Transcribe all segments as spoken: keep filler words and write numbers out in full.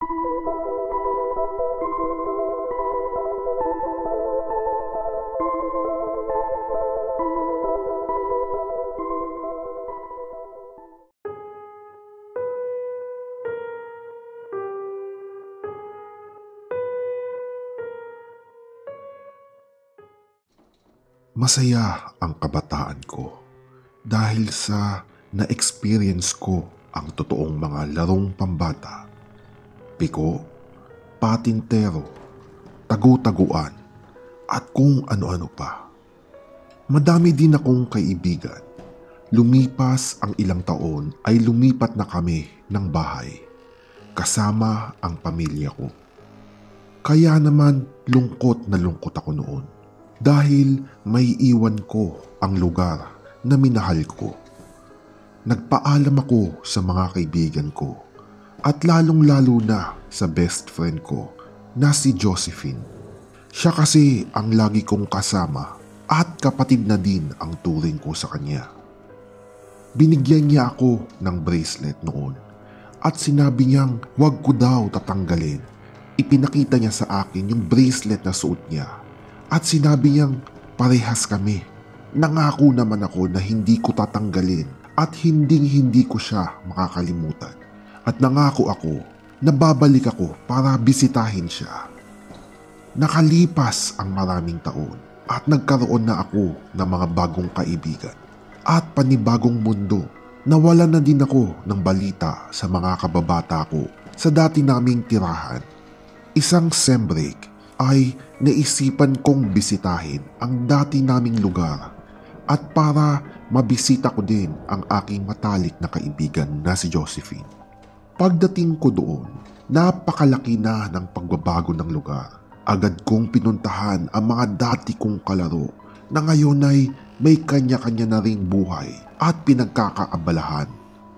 Masaya ang kabataan ko dahil sa na-experience ko ang totoong mga larong pambata. Piko, patintero, tagu-taguan, at kung ano-ano pa. Madami din akong kaibigan. Lumipas ang ilang taon ay lumipat na kami ng bahay, kasama ang pamilya ko. Kaya naman lungkot na lungkot ako noon. Dahil may iwan ko ang lugar na minahal ko. Nagpaalam ako sa mga kaibigan ko at lalong-lalo na sa best friend ko na si Josephine. Siya kasi ang lagi kong kasama at kapatid na din ang turing ko sa kanya. Binigyan niya ako ng bracelet noon at sinabi niyang huwag ko daw tatanggalin. Ipinakita niya sa akin yung bracelet na suot niya. At sinabi niyang parehas kami. Nangako naman ako na hindi ko tatanggalin at hinding-hindi ko siya makakalimutan. At nangako ako na babalik ako para bisitahin siya. Nakalipas ang maraming taon at nagkaroon na ako ng mga bagong kaibigan at panibagong mundo. Nawala na din ako ng balita sa mga kababata ko sa dati naming tirahan. Isang sem break ay naisipan kong bisitahin ang dati naming lugar at para mabisita ko din ang aking matalik na kaibigan na si Josephine. Pagdating ko doon, napakalaki na ng pagbabago ng lugar. Agad kong pinuntahan ang mga dati kong kalaro na ngayon ay may kanya-kanya na ring buhay at pinagkakaabalahan.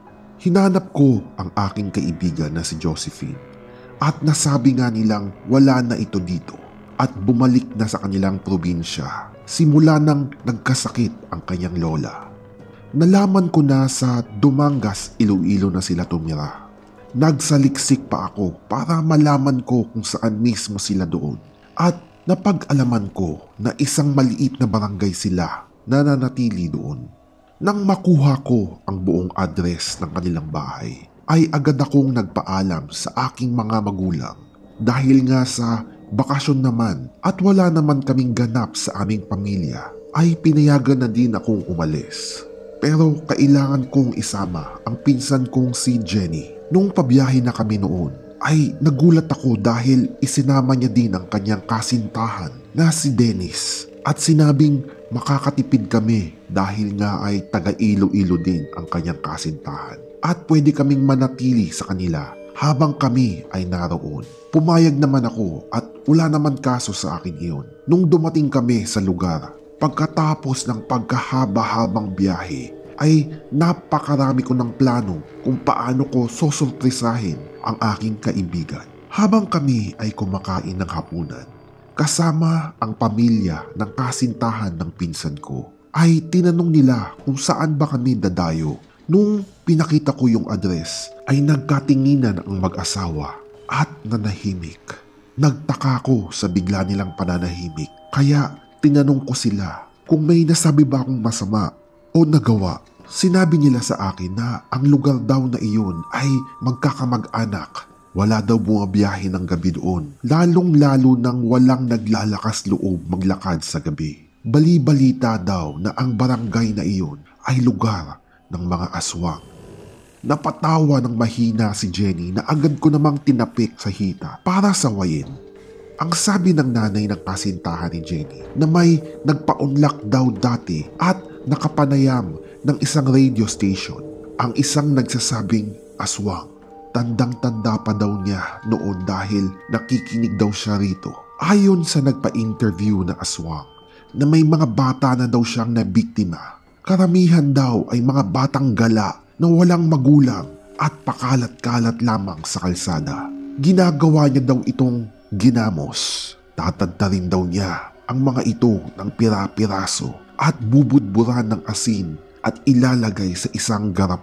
Hinanap ko ang aking kaibigan na si Josephine. At nasabi nga nilang wala na ito dito at bumalik na sa kanilang probinsya simula nang nagkasakit ang kanyang lola. Nalaman ko na sa Dumangas, Iloilo na sila tumira. Nagsaliksik pa ako para malaman ko kung saan mismo sila doon at napag-alaman ko na isang maliit na barangay sila na nanatili doon. Nang makuha ko ang buong address ng kanilang bahay, ay agad akong nagpaalam sa aking mga magulang dahil nga sa bakasyon naman at wala naman kaming ganap sa aming pamilya ay pinayagan na din akong umalis. Pero kailangan kong isama ang pinsan kong si Jenny. Nung pabiyahe na kami noon ay nagulat ako dahil isinama niya din ang kanyang kasintahan na si Dennis at sinabing makakatipid kami dahil nga ay taga Iloilo din ang kanyang kasintahan. At pwede kaming manatili sa kanila habang kami ay naroon. Pumayag naman ako at wala naman kaso sa akin iyon. Nung dumating kami sa lugar, pagkatapos ng pagkahaba-habang biyahe, ay napakarami ko ng plano kung paano ko susurprisahin ang aking kaibigan. Habang kami ay kumakain ng hapunan, kasama ang pamilya ng kasintahan ng pinsan ko, ay tinanong nila kung saan ba kami dadayo. Nung pinakita ko yung address ay nagkatinginan ang mag-asawa at nanahimik. Nagtaka ko sa bigla nilang pananahimik kaya tinanong ko sila kung may nasabi ba akong masama o nagawa. Sinabi nila sa akin na ang lugar daw na iyon ay magkakamag-anak. Wala daw bumabiyahe ng gabi doon, lalong-lalo nang walang naglalakas loob maglakad sa gabi. Bali-balita daw na ang barangay na iyon ay lugar ng mga aswang. Napatawa ng mahina si Jenny na agad ko namang tinapik sa hita para sawayin. Ang sabi ng nanay ng kasintahan ni Jenny na may nagpa-unlock daw dati at nakapanayam ng isang radio station ang isang nagsasabing aswang. Tandang-tanda pa daw niya noon dahil nakikinig daw siya rito. Ayon sa nagpa-interview na aswang na may mga bata na daw siyang nabiktima. Karamihan daw ay mga batang gala na walang magulang at pakalat-kalat lamang sa kalsada. Ginagawa niya daw itong ginamos. Tatadtarin daw niya ang mga ito ng pira-piraso at bubudburan ng asin at ilalagay sa isang garapon.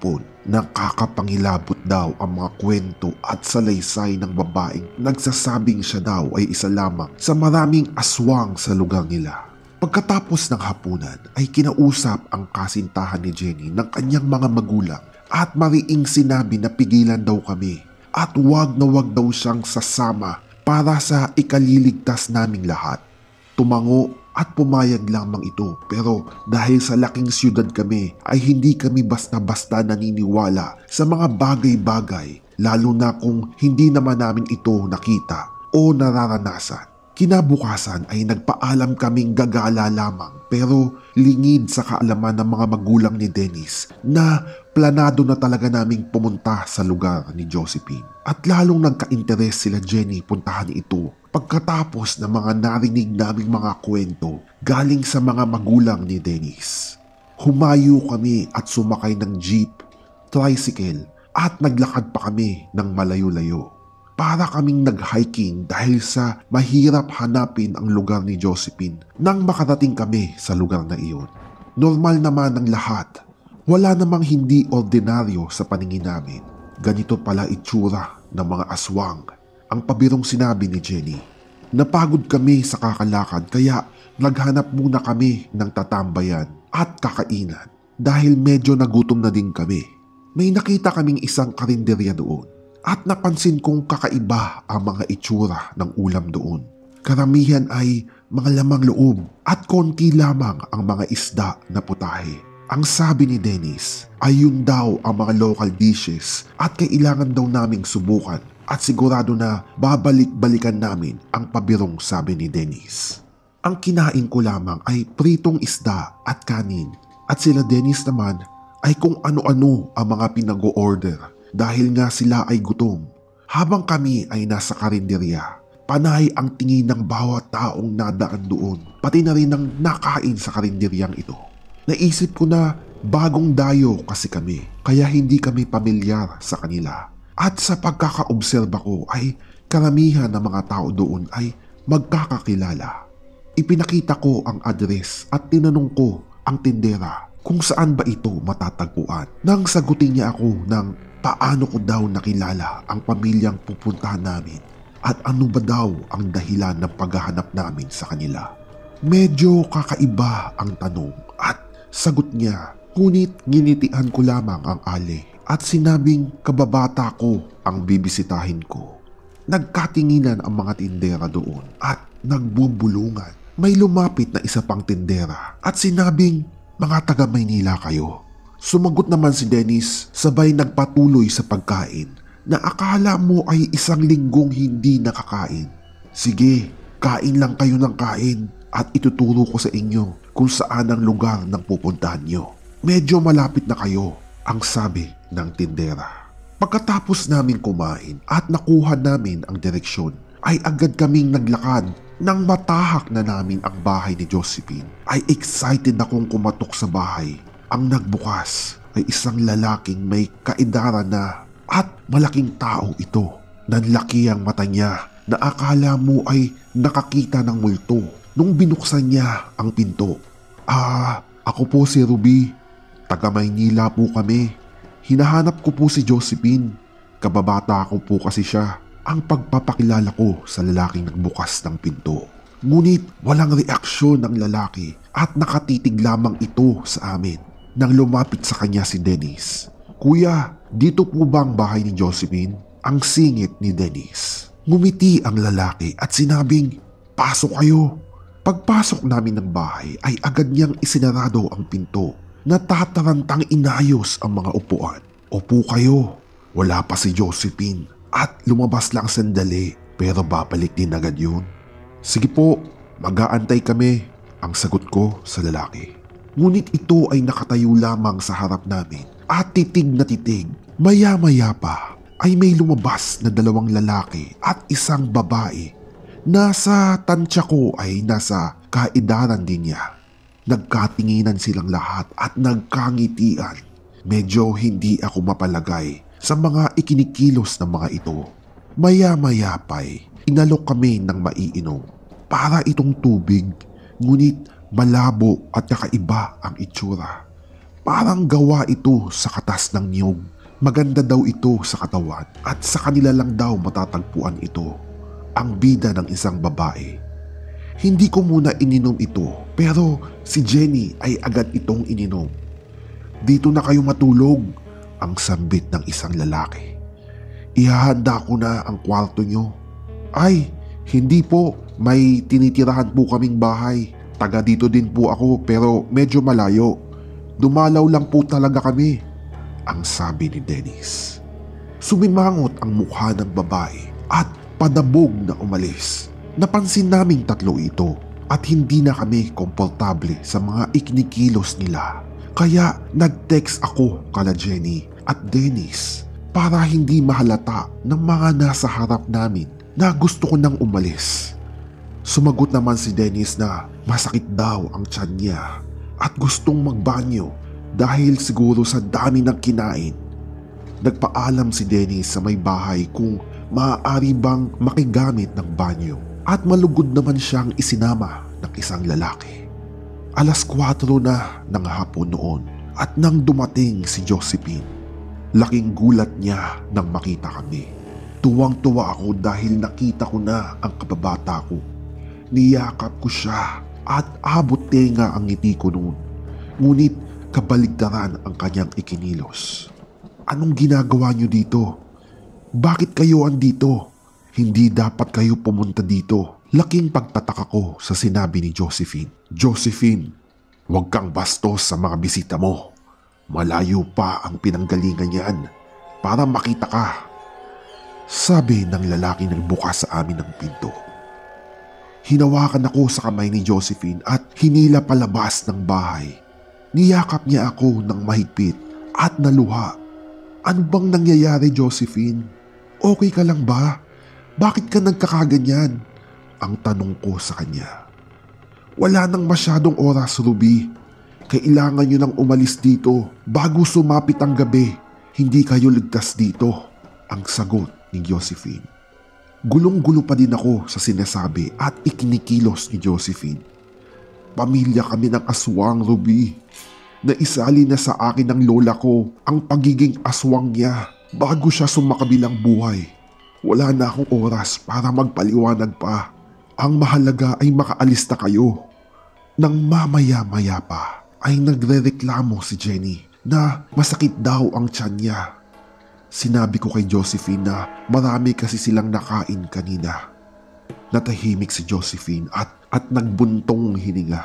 Nakakapangilabot daw ang mga kwento at salaysay ng babaeng nagsasabing siya daw ay isa lamang sa maraming aswang sa lugar nila. Pagkatapos ng hapunan ay kinausap ang kasintahan ni Jenny ng kanyang mga magulang at mariing sinabi na pigilan daw kami at wag na wag daw siyang sasama para sa ikaliligtas naming lahat. Tumango at pumayag lamang ito, pero dahil sa laking siyudad kami ay hindi kami basta-basta naniniwala sa mga bagay-bagay, lalo na kung hindi naman namin ito nakita o nararanasan. Kinabukasan ay nagpaalam kaming gagala lamang, pero lingid sa kaalaman ng mga magulang ni Dennis na planado na talaga naming pumunta sa lugar ni Josephine. At lalong nagka-interes sila Jenny puntahan ito pagkatapos ng mga narinig naming mga kwento galing sa mga magulang ni Dennis. Humayo kami at sumakay ng jeep, tricycle at naglakad pa kami ng malayo-layo. Para kaming nag-hiking dahil sa mahirap hanapin ang lugar ni Josephine nang makarating kami sa lugar na iyon. Normal naman ang lahat. Wala namang hindi ordinaryo sa paningin namin. Ganito pala itsura ng mga aswang, ang pabirong sinabi ni Jenny. Napagod kami sa kakalakad kaya naghanap muna kami ng tatambayan at kakainan dahil medyo nagutom na din kami. May nakita kaming isang karinderya doon. At napansin kong kakaiba ang mga itsura ng ulam doon. Karamihan ay mga lamang loob at konti lamang ang mga isda na putahe. Ang sabi ni Dennis ay yun daw ang mga local dishes at kailangan daw naming subukan at sigurado na babalik-balikan namin ang pabirong sabi ni Dennis. Ang kinain ko lamang ay pritong isda at kanin at sila Dennis naman ay kung ano-ano ang mga pinag-o-order. Dahil nga sila ay gutom. Habang kami ay nasa karinderya, panay ang tingin ng bawat taong nadaan doon, pati na rin ang nakain sa karinderyang ito. Naisip ko na bagong dayo kasi kami, kaya hindi kami pamilyar sa kanila. At sa pagkakaobserba ko ay karamihan ng mga tao doon ay magkakakilala. Ipinakita ko ang address at tinanong ko ang tindera kung saan ba ito matatagpuan. Nang sagutin niya ako ng paano ko daw nakilala ang pamilyang pupuntahan namin at ano ba daw ang dahilan ng paghahanap namin sa kanila. Medyo kakaiba ang tanong at sagot niya, ngunit nginitian ko lamang ang ali at sinabing kababata ko ang bibisitahin ko. Nagkatinginan ang mga tindera doon at nagbubulungan. May lumapit na isa pang tindera at sinabing, mga taga Maynila kayo. Sumagot naman si Dennis sabay nagpatuloy sa pagkain na akala mo ay isang linggong hindi nakakain. Sige, kain lang kayo ng kain at ituturo ko sa inyo kung saan ang lugar ng pupuntahan nyo. Medyo malapit na kayo, ang sabi ng tindera. Pagkatapos namin kumain at nakuha namin ang direksyon, ay agad kaming naglakad. Nang matahak na namin ang bahay ni Josephine, ay excited akong kumatok sa bahay. Ang nagbukas ay isang lalaking may kaedaran na at malaking tao ito. Nanlaki ang mata niya na akala mo ay nakakita ng multo nung binuksan niya ang pinto. Ah, ako po si Ruby. Taga Maynila po kami. Hinahanap ko po si Josephine. Kababata ko po kasi siya. Ang pagpapakilala ko sa lalaking nagbukas ng pinto. Ngunit walang reaksyon ng lalaki at nakatitig lamang ito sa amin. Nang lumapit sa kanya si Dennis. Kuya, dito po ba ang bahay ni Josephine? Ang singit ni Dennis. Ngumiti ang lalaki at sinabing, pasok kayo. Pagpasok namin ng bahay ay agad niyang isinarado ang pinto. Natatarantang inayos ang mga upuan. Upo kayo. Wala pa si Josephine. At lumabas lang sandali pero babalik din agad yun. Sige po, mag-aantay kami, ang sagot ko sa lalaki. Ngunit ito ay nakatayo lamang sa harap namin at titig na titig. Maya-maya pa ay may lumabas na dalawang lalaki at isang babae. Nasa tansya ko ay nasa kaedaran din niya. Nagkatinginan silang lahat at nagkangitian. Medyo hindi ako mapalagay sa mga ikinikilos ng mga ito. Maya-maya pa'y inalok kami ng maiinom. Para itong tubig, ngunit malabo at kakaiba ang itsura. Parang gawa ito sa katas ng niyog Maganda daw ito sa katawan at sa kanila lang daw matatagpuan ito, ang bida ng isang babae. Hindi ko muna ininom ito pero si Jenny ay agad itong ininom. Dito na kayo matulog, ang sambit ng isang lalaki. Ihahanda ko na ang kwarto nyo. Ay, hindi po, may tinitirahan po kaming bahay. Taga dito din po ako pero medyo malayo. Dumalaw lang po talaga kami, ang sabi ni Dennis. Sumimangot ang mukha ng babae at padabog na umalis. Napansin naming tatlo ito at hindi na kami komportable sa mga ikinikilos nila. Kaya nag-text ako kala Jenny at Dennis para hindi mahalata ng mga nasa harap namin na gusto ko nang umalis. Sumagot naman si Dennis na masakit daw ang tiyan niya at gustong magbanyo dahil siguro sa dami ng kinain. Nagpaalam si Dennis sa may bahay kung maaari bang makigamit ng banyo at malugod naman siyang isinama ng isang lalaki. Alas kwatro na ng hapon noon at nang dumating si Josephine, laking gulat niya nang makita kami. Tuwang-tuwa ako dahil nakita ko na ang kababata ko. Niyakap ko siya at abot tenga ang ngiti ko noon. Ngunit kabaligtaran ang kanyang ikinilos. Anong ginagawa niyo dito? Bakit kayo andito? Hindi dapat kayo pumunta dito. Laking pagtataka ko sa sinabi ni Josephine. Josephine, huwag kang bastos sa mga bisita mo. Malayo pa ang pinanggalingan niyan para makita ka, sabi ng lalaki nagbukas sa amin ng pinto. Hinawakan ako sa kamay ni Josephine at hinila palabas ng bahay. Niyakap niya ako ng mahigpit at naluha. Ano bang nangyayari, Josephine? Okay ka lang ba? Bakit ka nagkakaganyan? Ang tanong ko sa kanya. Wala nang masyadong oras, Ruby. Kailangan nyo nang umalis dito bago sumapit ang gabi. Hindi kayo ligtas dito, ang sagot ni Josephine. Gulong-gulo pa din ako sa sinasabi at ikinikilos ni Josephine. Pamilya kami ng aswang, Ruby. Naisali na sa akin ng lola ko ang pagiging aswang niya bago siya sumakabilang buhay. Wala na akong oras para magpaliwanag pa. Ang mahalaga ay makaalis na kayo. Nang mamaya-maya pa ay nagrereklamo si Jenny na masakit daw ang tiyan niya. Sinabi ko kay Josephine na marami kasi silang nakain kanina. Natahimik si Josephine at, at nagbuntong hininga.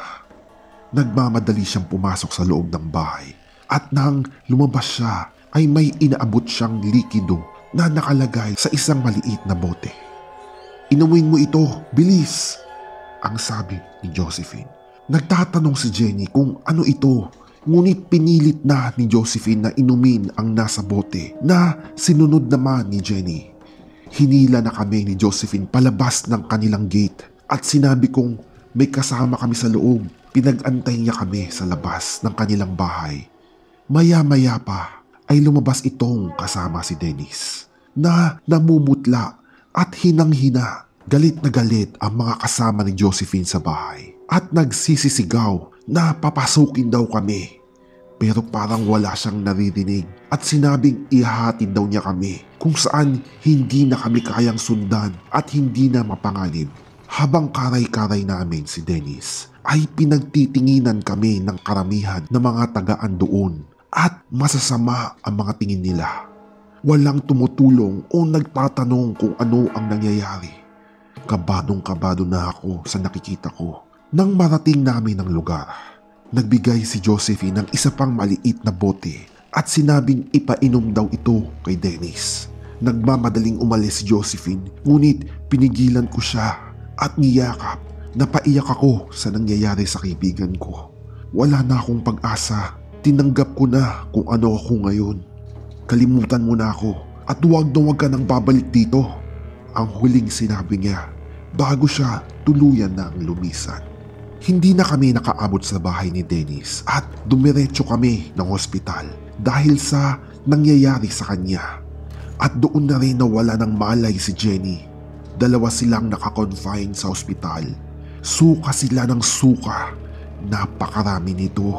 Nagmamadali siyang pumasok sa loob ng bahay at nang lumabas siya ay may inaabot siyang likido na nakalagay sa isang maliit na bote. Inumin mo ito, bilis! Ang sabi ni Josephine. Nagtatanong si Jenny kung ano ito, ngunit pinilit na ni Josephine na inumin ang nasa bote na sinunod naman ni Jenny. Hinila na kami ni Josephine palabas ng kanilang gate at sinabi kong may kasama kami sa loob. Pinag-antay niya kami sa labas ng kanilang bahay. Maya-maya pa ay lumabas itong kasama si Dennis na namumutla at hinang-hina. Galit na galit ang mga kasama ni Josephine sa bahay at nagsisisigaw na papasukin daw kami. Pero parang wala siyang naririnig at sinabing ihahatid daw niya kami kung saan hindi na kami kayang sundan at hindi na mapanganib. Habang karay-karay namin si Dennis ay pinagtitinginan kami ng karamihan ng mga tagaan doon at masasama ang mga tingin nila. Walang tumutulong o nagtatanong kung ano ang nangyayari. Kabadong-kabado na ako sa nakikita ko. Nang marating namin ang lugar, nagbigay si Josephine ng isa pang maliit na bote at sinabing ipainom daw ito kay Dennis. Nagmamadaling umalis si Josephine, ngunit pinigilan ko siya at niyakap. Napaiyak ako sa nangyayari sa kaibigan ko. Wala na akong pag-asa. Tinanggap ko na kung ano ako ngayon. Kalimutan mo na ako at huwag na huwag ka nang babalik dito. Ang huling sinabi niya bago siya tuluyan na ang lumisan. Hindi na kami nakaabot sa bahay ni Dennis at dumiretso kami ng ospital dahil sa nangyayari sa kanya. At doon na rin nawala ng malay si Jenny. Dalawa silang nakakonfine sa ospital. Suka sila ng suka. Napakarami nito.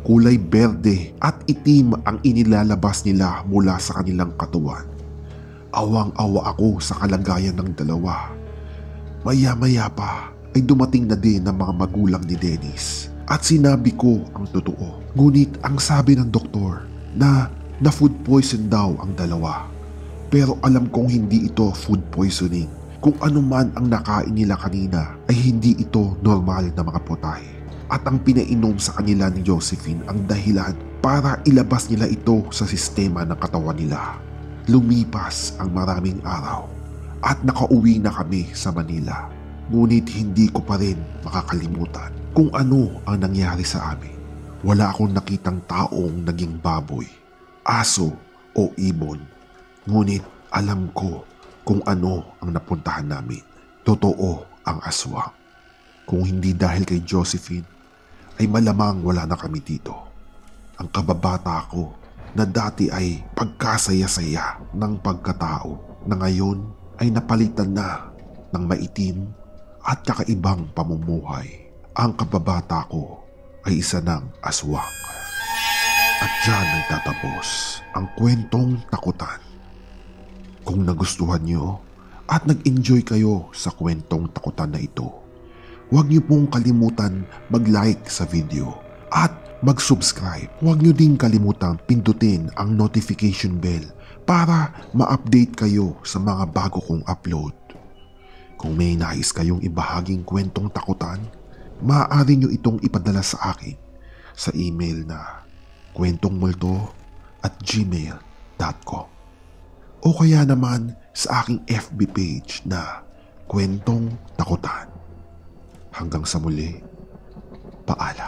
Kulay berde at itim ang inilalabas nila mula sa kanilang katawan. Awang-awa ako sa kalagayan ng dalawa. Maya-maya pa ay dumating na din ang mga magulang ni Dennis at sinabi ko ang totoo. Ngunit ang sabi ng doktor na na food poison daw ang dalawa. Pero alam kong hindi ito food poisoning. Kung ano man ang nakain nila kanina ay hindi ito normal na mga putahe. At ang pinainom sa kanila ni Josephine ang dahilan para ilabas nila ito sa sistema ng katawan nila. Lumipas ang maraming araw at nakauwi na kami sa Manila. Ngunit hindi ko pa rin makakalimutan kung ano ang nangyari sa amin. Wala akong nakitang taong naging baboy, aso o ibon. Ngunit alam ko kung ano ang napuntahan namin. Totoo ang aswang. Kung hindi dahil kay Josephine, ay malamang wala na kami dito. Ang kababata ko na dati ay pagkasaya-saya ng pagkatao na ngayon ay napalitan na ng maitim at kakaibang pamumuhay. Ang kababata ko ay isa ng aswang. At dyan nagtatapos ang kwentong takutan. Kung nagustuhan nyo at nag-enjoy kayo sa kwentong takutan na ito, huwag niyo pong kalimutan mag-like sa video at mag-subscribe. Huwag niyo din kalimutang pindutin ang notification bell para ma-update kayo sa mga bago kong upload. Kung may nais kayong ibahaging kwentong takutan, maaari niyo itong ipadala sa akin sa email na kwentongmulto at gmail dot com o kaya naman sa aking F B page na Kwentong Takutan. Hanggang sa muli, paalam.